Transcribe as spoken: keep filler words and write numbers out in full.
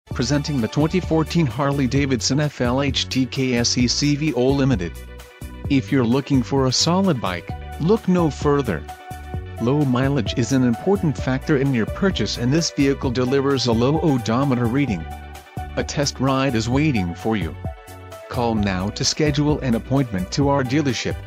Presenting the twenty fourteen Harley-Davidson F L H T K S E C V O Limited. If you're looking for a solid bike, look no further. Low mileage is an important factor in your purchase, and this vehicle delivers a low odometer reading. A test ride is waiting for you. Call now to schedule an appointment to our dealership.